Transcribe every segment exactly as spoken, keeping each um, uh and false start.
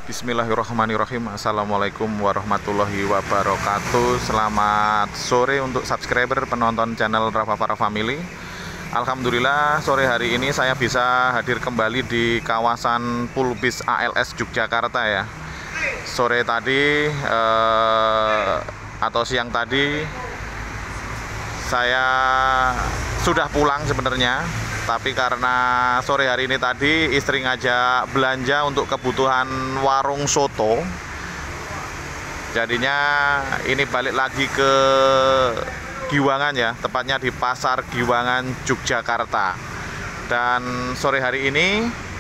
Bismillahirrahmanirrahim. Assalamualaikum warahmatullahi wabarakatuh. Selamat sore untuk subscriber penonton channel Rafafara Family. Alhamdulillah sore hari ini saya bisa hadir kembali di kawasan Pulbis A L S Yogyakarta ya. Sore tadi eh, atau siang tadi saya sudah pulang sebenarnya, tapi karena sore hari ini tadi istri ngajak belanja untuk kebutuhan warung soto, jadinya ini balik lagi ke Giwangan ya, tepatnya di Pasar Giwangan Yogyakarta. Dan sore hari ini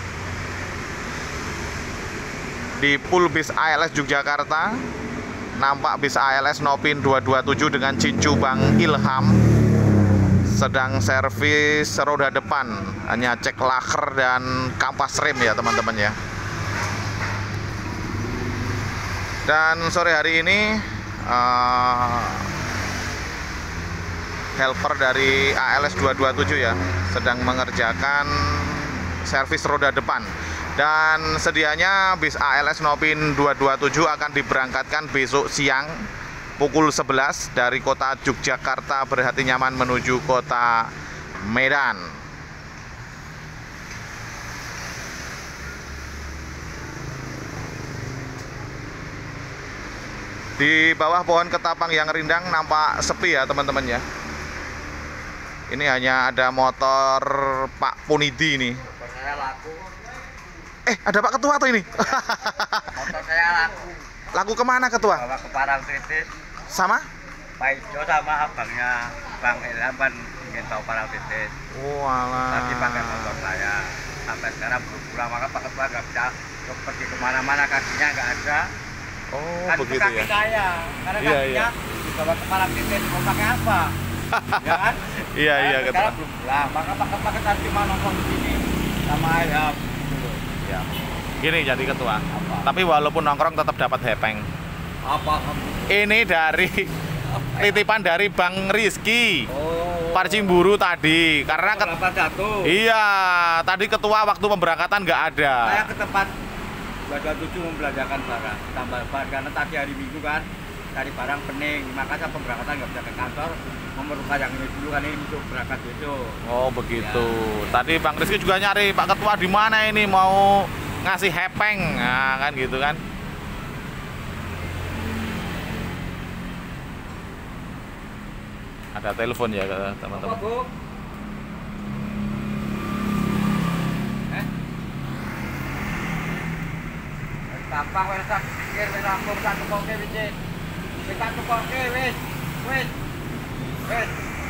di Pulbis A L S Yogyakarta nampak bis A L S Nopin dua dua tujuh dengan Cincu Bang Ilham sedang servis roda depan, hanya cek laker dan kampas rem ya teman-teman ya. Dan sore hari ini uh, helper dari A L S dua dua tujuh ya sedang mengerjakan servis roda depan. Dan sedianya bis A L S Nopin dua dua tujuh akan diberangkatkan besok siang pukul sebelas dari kota Yogyakarta berhati nyaman menuju kota Medan. Di bawah pohon ketapang yang rindang nampak sepi ya teman-teman ya. Ini hanya ada motor Pak Punidi nih. Saya laku. Eh, ada Pak Ketua tuh ini. Motor saya laku. Laku kemana Ketua? Bawa ke Parangtritis. Sama? Pak Ijo sama abangnya Bang Ilham kan ingin tahu Parangtritis. Oh alah. Tapi pakai motor saya. Sampai sekarang belum pulang, maka Pak Ketua nggak bisa pergi kemana-mana, kakinya nggak ada. Oh Kan begitu kaki ya. saya, karena Iya, kakinya dibawa ke Parangtritis. Mau pakai apa? Ya kan? Iya iya Ketua. Ketua. Sekarang belum pulang, maka Pak Ketua kan cuma nongkrong di sini sama Ilham. Ya. Gini jadi Ketua. Apa? Tapi walaupun nongkrong tetap dapat hepeng. Apa? Ini dari titipan dari Bang Rizky Oh. Parcimburu tadi. Karena ket... Kelapa Jatuh. Iya, tadi Ketua waktu pemberangkatan nggak ada. Saya ke tempat dua dua tujuh membelanjakan barang, tambah barang karena tadi hari Minggu kan cari barang pening, maka saya pemberangkatan nggak bisa ke kantor, memerlukan yang ini dulu kan ini untuk berangkat besok. Oh begitu. Ya. Tadi Bang Rizky juga nyari Pak Ketua di mana ini mau ngasih hepeng, nah, kan gitu kan. Ada telepon ya teman-teman. Apa, Bu? Eh? Gampang wes tak pikir wes rampung tak tukoke wis. Wis tak tukoke wis. Wis. Wis.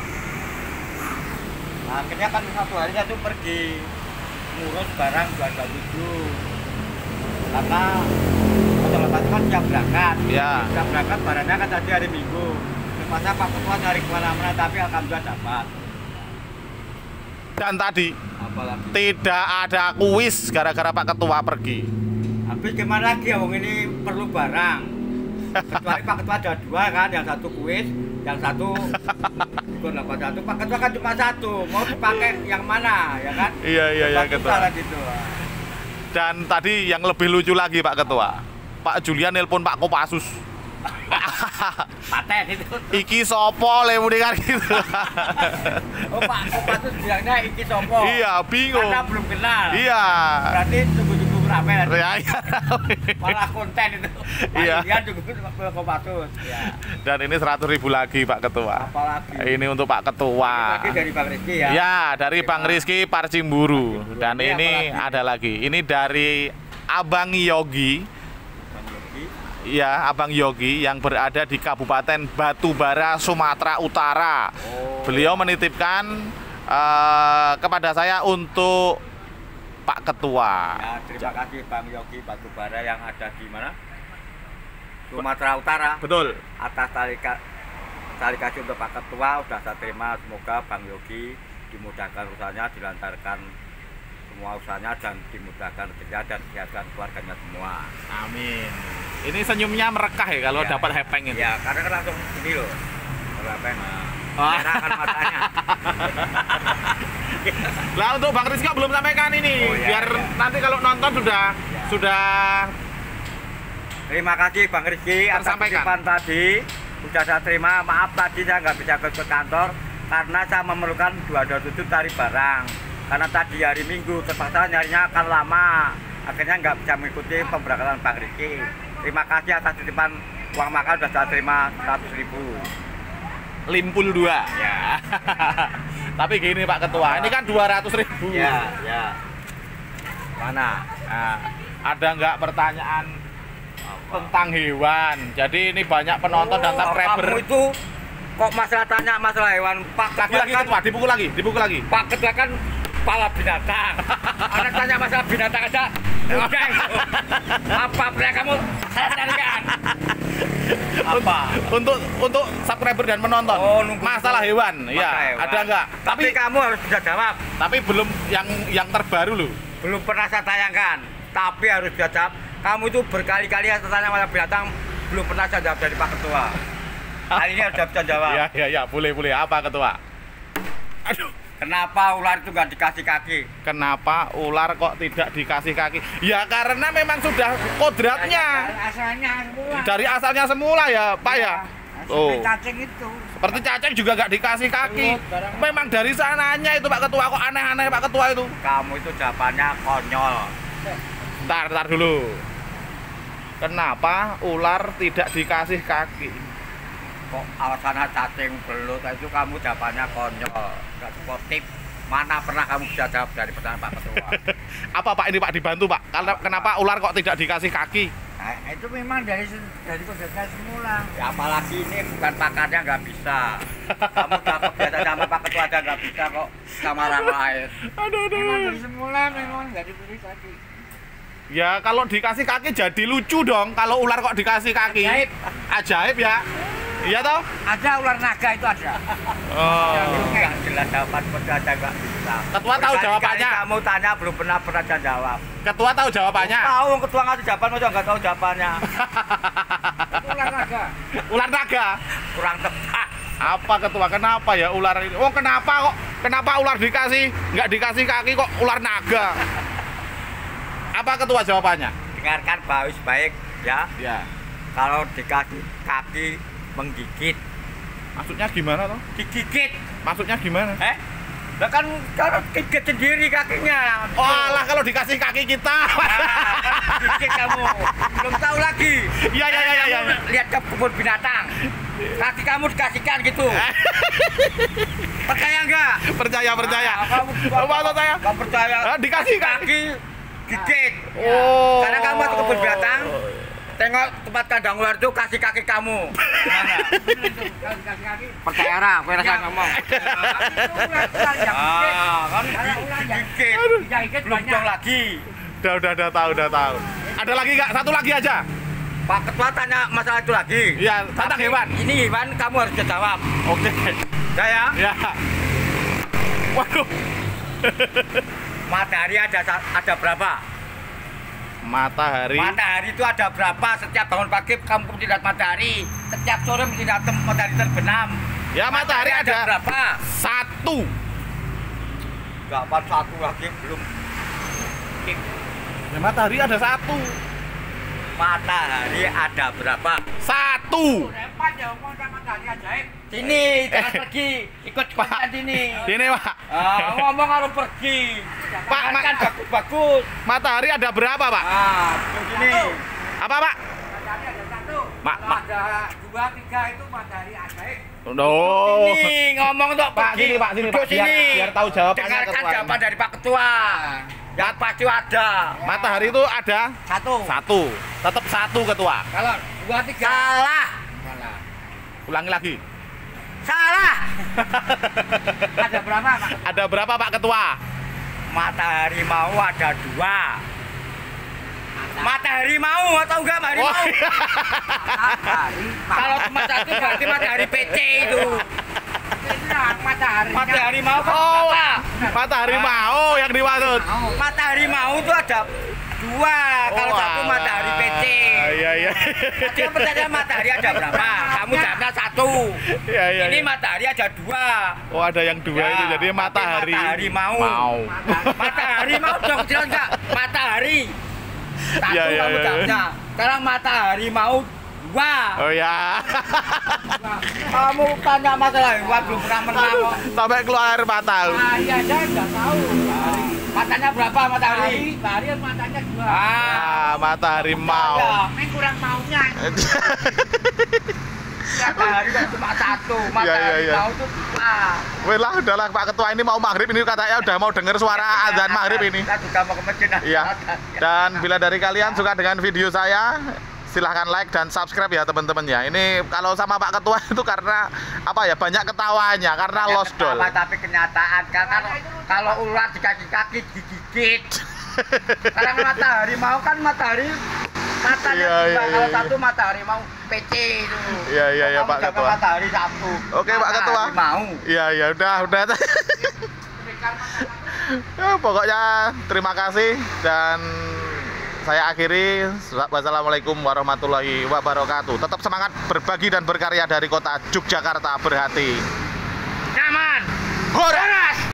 Nah, akhirnya kan satu hari saya tuh pergi ngurus barang dua dua tujuh. Karena otomatis kan siap berangkat. Ya. Siap berangkat barangnya kan tadi hari Minggu. Masa Pak Ketua nyari kemana-mana tapi alhamdulillah dapat. Dan tadi Apalagi tidak ada kuis gara-gara Pak Ketua pergi. habis gimana lagi ya, wong ini perlu barang. Kecuali Pak Ketua ada dua kan, yang satu kuis, yang satu ikut delapan satu. Pak Ketua kan cuma satu, mau dipakai yang mana ya kan? Iya iya iya Ketua. Gitu. Dan tadi yang lebih lucu lagi Pak Ketua, Pak Julian nelpon Pak Kopassus. Paten itu. Iki sopo lemune kan gitu. Oh Pak Kopassus bilangnya iki sopo? Iya, bingung. Karena belum kenal. Iya. Berarti tunggu-tunggu rame nanti. Ya, iya. Malah konten itu. Pak Iya. Julian tunggu Kopassus. Ya. Dan ini seratus ribu lagi Pak Ketua. Apalagi. Ini untuk Pak Ketua. Lagi dari Bang Rizky ya. Ya, dari Bang Rizky Parcimburu. Dan Ini ini apalagi? ada lagi. Ini dari Abang Yogi. Ya, Abang Yogi yang berada di Kabupaten Batubara, Sumatera Utara. Oh. Beliau menitipkan uh, kepada saya untuk Pak Ketua. Ya, terima kasih Bang Yogi Batubara yang ada di mana? Sumatera Utara. Betul. Atas tali, tali kasih untuk Pak Ketua sudah saya terima. Semoga Bang Yogi dimudahkan usahanya, dilancarkan semua usahanya dan dimudahkan kerja dan kesehatan keluarganya semua. Amin. Ini senyumnya merekah ya kalau Ya, dapat hepeng itu. Ya, karena kan langsung ini loh. Kalau hepeng. Oh. Merahkan matanya. Lah untuk Bang Rizka belum sampaikan ini, Oh, ya, biar ya. nanti kalau nonton sudah Ya. sudah Terima kasih Bang Rizky atas titipan tadi. Sudah saya terima. Maaf tadi saya nggak bisa ke kantor karena saya memerlukan dua dua tujuh cari barang. Karena tadi hari Minggu terpaksa nyarinya akan lama. Akhirnya nggak bisa mengikuti pemberangkatan Bang Rizky. Terima kasih atas titipan uang makan sudah saya terima seratus ribu. Limpul dua. Ya. Tapi gini Pak Ketua, ini kan dua ratus ribu. Ya, ya. Mana? Nah, ada nggak pertanyaan tentang hewan? Jadi ini banyak penonton dan subscriber. Kamu itu kok masalah tanya masalah hewan? Pak Ketua lagi, Ketua, dipukul lagi, dipukul lagi. Pak Ketua kan kepala binatang. Anak tanya masalah binatang aja. Udah itu. Apa pernah kamu tanyakan? Apa? Untuk untuk subscriber dan penonton. Oh, masalah hewan, ya. Ada nggak? Tapi, tapi kamu harus bisa jawab. Tapi belum yang yang terbaru loh. Belum pernah saya tayangkan. Tapi harus bisa jawab. Kamu itu berkali-kali saya tanya masalah binatang, belum pernah saya jawab dari Pak Ketua. Kali ini harus bisa jawab. Ya, ya, ya, boleh, boleh. Apa Ketua? Aduh. Kenapa ular itu nggak dikasih kaki? Kenapa ular kok tidak dikasih kaki? Ya karena memang sudah kodratnya. Dari asalnya semula. Dari asalnya semula ya, Pak ya. Seperti cacing itu. Seperti cacing juga nggak dikasih kaki. Memang dari sananya itu Pak Ketua, kok aneh-aneh Pak Ketua itu. Kamu itu jawabannya konyol. Ntar, ntar dulu. Kenapa ular tidak dikasih kaki? Kok alasannya cacing belut itu kamu jawabannya konyol, nggak sportif. Mana pernah kamu bisa jawab dari pertanyaan Pak Ketua? Apa Pak ini Pak dibantu Pak? Karena kenapa ular kok tidak dikasih kaki? Nah, itu memang dari dari kodratnya semula. Ya apalagi ini bukan pakarnya nggak bisa. Kamu udah kebiasaan sama Pak Ketua aja nggak bisa kok sama orang lain. Aduh, aduh. Memang dari semula memang nggak diberi kaki. Ya kalau dikasih kaki jadi lucu dong. Kalau ular kok dikasih kaki? Ajaib. Ajaib ya. Iya toh? Ada ular naga itu ada. Oh. Nggak jelas jawaban Ketua aja nggak bisa. Ketua tahu Berkali-kali jawabannya. Kamu tanya belum pernah pernah saya jawab. Ketua tahu jawabannya. Tahu Ketua ngasih jawaban masa nggak tahu jawabannya. Itu ular naga. Ular naga. Kurang tepat. Apa Ketua? Kenapa ya ular ini? Oh kenapa kok? Kenapa ular dikasih nggak dikasih kaki kok ular naga? Apa Ketua jawabannya? Dengarkan baik-baik ya. Ya. Kalau dikasih kaki menggigit. Maksudnya gimana toh? Digigit. Maksudnya gimana? Eh? Lah kan kalau gigit sendiri kakinya. Oh alah kalau dikasih kaki kita. Nah, gigit kamu. Belum tahu lagi. Iya iya iya iya. Kamu lihat ke kebun binatang. Kaki kamu dikasihkan gitu. Percaya enggak? Percaya percaya. Nah, kamu Oh, maksud saya. Enggak percaya. Ah, dikasih kaki gigit. Oh. Karena kamu ke kebun binatang. Tengok tempat kandang ular itu kasih kaki kamu. Gimana? Kalau dikasih kaki. Percaya lah, gue rasa ngomong. Ular yang Ah, kan Ada ular yang gigit. digigit Belum banyak. dong lagi. Udah udah udah tahu udah tahu. Ada lagi nggak? Satu lagi aja. Pak Ketua tanya masalah itu lagi. Iya, tentang Tapi hewan. Ini hewan kamu harus jawab. Oke. Ya ya. Ya. Waduh. Matahari ada ada berapa? Matahari. Matahari itu ada berapa? Setiap bangun pagi kamu mesti lihat matahari. Setiap sore mesti lihat matahari terbenam. Ya matahari, ada, ada berapa? satu. Dapat satu lagi belum. Ya matahari ada satu. Matahari ada berapa? Satu. Repot ya ngomong sama matahari ajaib. Sini, jangan pergi. Ikut konten sini. Ini Pak. Ah, ngomong harus pergi. Pak, Jangan ma- kan bagus-bagus. Matahari ada berapa Pak? Ah, begini. Apa Pak? Matahari ada satu. Ma- Kalau ma- ada dua tiga itu matahari ajaib. Oh. Ini ngomong untuk Pak, pergi. sini, Pak, sini, Duduk Pak. Biar- sini. biar tahu jawabannya Dengarkan Ketua. jawaban dari Pak Ketua. Yang pasti ada. Matahari itu ada Satu. satu. Tetap satu Ketua. Kalau dua tiga. Salah. Salah. Ulangi lagi. Salah. Ada berapa Pak? Ada berapa Pak Ketua? Matahari mau ada dua. Matahari mau atau enggak matahari Oh. mau? Matahari. Kalau cuma satu berarti matahari P C itu. Benar, matahari. Matahari mau kan Oh, apa? matahari mau yang dimaksud. Matahari mau itu ada dua. Kalau Oh, satu matahari P C. Iya iya. Dia pertanyaan matahari ada berapa? Kamu jawabnya satu. Iya iya. Ini iya. matahari ada dua. Oh ada yang dua Ya, itu jadi tapi matahari. matahari mau. Mau. Matahari mau dong jelas enggak? Matahari. Satu Iya, iya, kamu iya. jawabnya. Sekarang matahari mau dua. Oh ya. Nah, kamu tanya masalah hewan belum pernah menang kok. Sampai keluar air mata. Matahari aja nggak tahu. Matanya berapa matahari? Matahari matanya dua. Ah, Ah, matahari mau. Main kurang maunya. matahari kan cuma satu. Iya, Matahari iya. mau tuh dua. Weh lah, udahlah Pak Ketua, ini mau maghrib ini katanya udah mau dengar suara azan maghrib ini. Kita juga mau ke masjid. Iya. Dan bila dari kalian suka dengan video saya, silahkan like dan subscribe ya teman-teman ya. Ini kalau sama Pak Ketua itu karena apa ya, banyak ketawanya karena Banyak lost doll. ketawa, tapi kenyataan kan kalau kalau ular di kaki-kaki digigit. Kalau matahari mau kan matahari matanya Iya, dua, iya, kalau iya. satu matahari mau P C itu. Iya, iya, iya, Kamu Pak jaga Ketua. Matahari satu. Oke, Pak Matahari Ketua. Mau. Iya iya udah udah. Ya, pokoknya terima kasih dan saya akhiri. Wassalamualaikum warahmatullahi wabarakatuh. Tetap semangat berbagi dan berkarya dari kota Yogyakarta berhati. Nyaman. Horas.